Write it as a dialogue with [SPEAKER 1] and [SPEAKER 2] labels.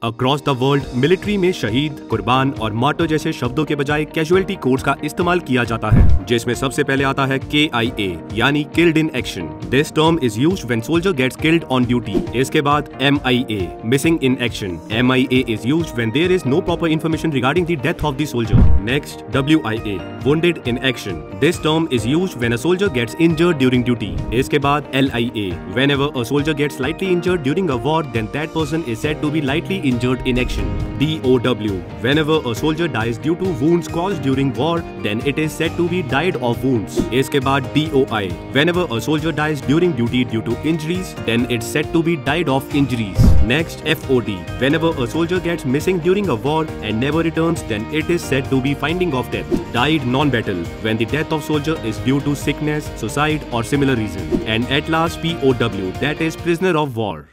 [SPEAKER 1] Across the world military में शहीद, कुर्बान और मार्टर जैसे शब्दों के बजाय कैजुअलिटी कोड्स का इस्तेमाल किया जाता है, जिसमें सबसे पहले आता है KIA यानी killed in action. This term is used when soldier gets killed on duty. इसके बाद MIA missing in action. MIA is used when there is no proper information regarding the death of the soldier. Next WIA wounded in action. This term is used when a soldier gets injured during duty. इसके बाद LIA whenever a soldier gets lightly injured during a war then that person is said to be lightly injured in action. DOW whenever a soldier dies due to wounds caused during war then it is said to be died of wounds. इसके बाद DOI whenever a soldier dies during duty due to injuries then it's said to be died of injuries. Next FOD whenever a soldier gets missing during a war and never returns then it is said to be finding of death. Died non-battle when the death of soldier is due to sickness, suicide or similar reason. And at last POW that is prisoner of war.